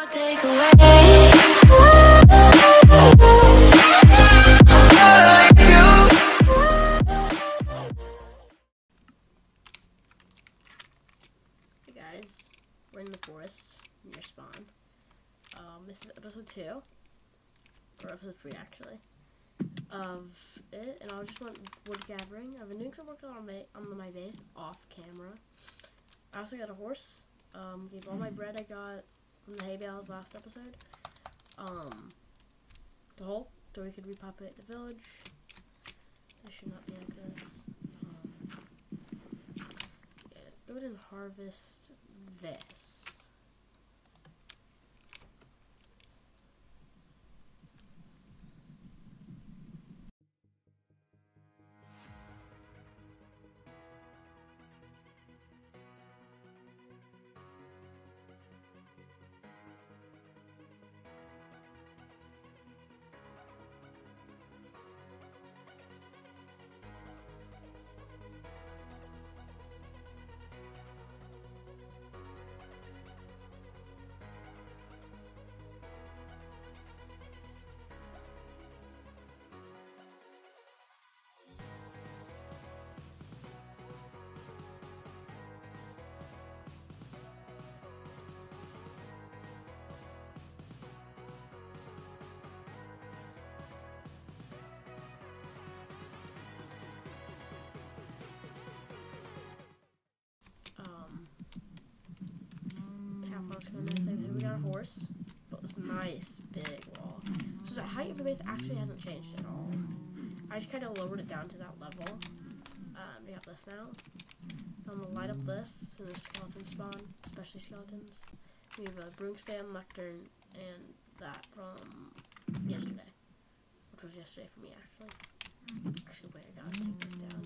Take away. Hey guys, we're in the forest near spawn. This is episode 2, or episode 3 actually, of it, and I just went wood gathering. I've been doing some work on my base off camera. I also got a horse. Gave all my bread I got from the hay bales last episode. The hole so we could repopulate the village. This should not be like this. Yeah, let's go ahead and harvest this. We got a horse, but this nice big wall. So the height of the base actually hasn't changed at all. I just kind of lowered it down to that level. We have this now. So I'm gonna light up this, and there's skeleton spawn, especially skeletons. We have a broomstand, lectern, and that from yesterday, which was yesterday for me actually. Actually, wait, I gotta take this down.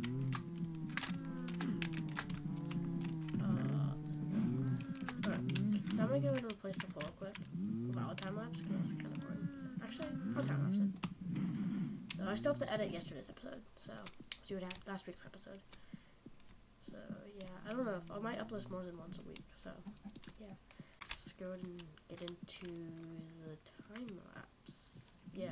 So I'm gonna go ahead and replace the full equip without a time lapse because it's kind of boring. So, actually, I'll time lapse it. So I still have to edit yesterday's episode, so see what happened last week's episode. So yeah, I don't know if I might upload more than once a week. So yeah, let's go ahead and get into the time lapse. Yeah.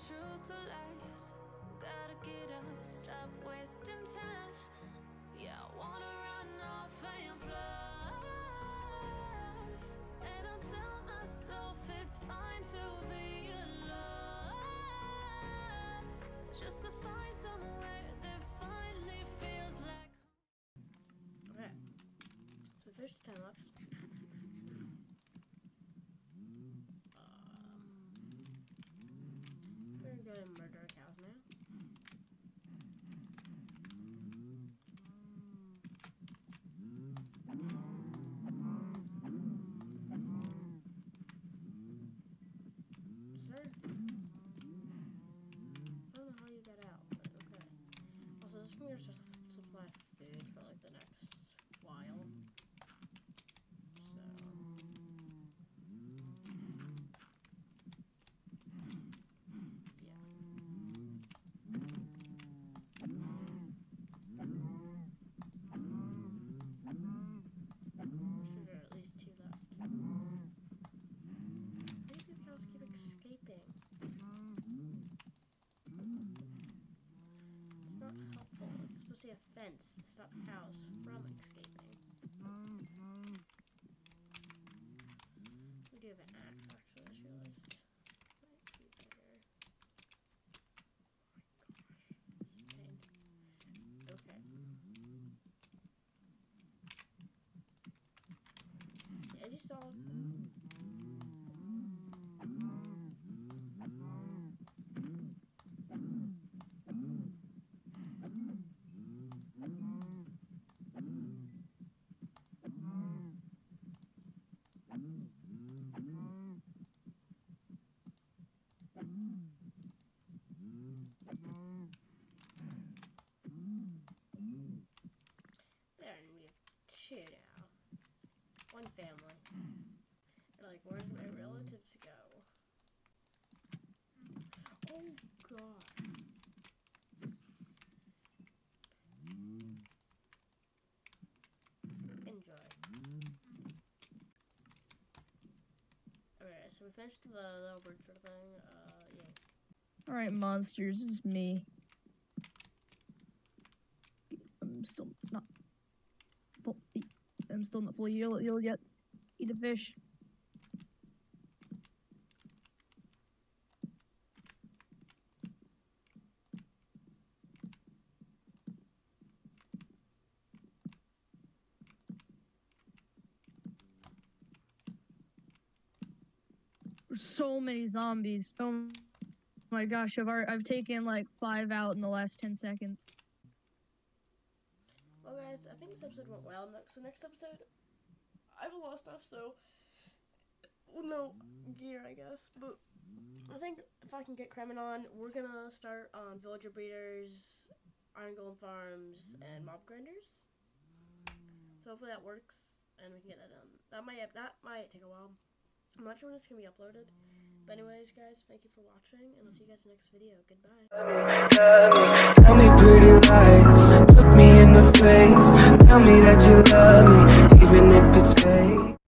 truth or lies. Gotta get up, stop wasting time. Yeah, I wanna run off and fly. And I'll tell myself it's fine to be alone, just to find somewhere that finally feels like home. Okay. So there's 10 left. We're gonna go and murder our cows now. Sir? I don't know how you got out, but okay. Also, this is gonna be our supply of food for like the next while. So. There are at least 2 left. Why do the cows keep escaping? It's not helpful. It's supposed to be a fence to stop cows from escaping. We do have an axe, actually, I just realized. Might be better. Oh my gosh, this is pain. Okay. As you saw, there, and we have 2 now. 1 family. They're like, where'd my relatives go? Oh god. Enjoy. Okay, so we finished the little bird sort of thing. Yay. Alright, monsters, it's me. I'm still not fully healed yet. Eat a fish. There's so many zombies. Oh my gosh, I've taken like 5 out in the last 10 seconds. Well guys, I think this episode went well. So next episode, I have a lot of stuff, so no gear, I guess. But I think if I can get Kremen on, we're gonna start on villager breeders, iron golem farms, and mob grinders. So hopefully that works, and we can get that done. That might take a while. I'm not sure when it's gonna be uploaded. But anyways, guys, thank you for watching, and I'll see you guys in the next video. Goodbye. Tell me pretty lies, look me in the face. Tell me that you love me, even if it's fake.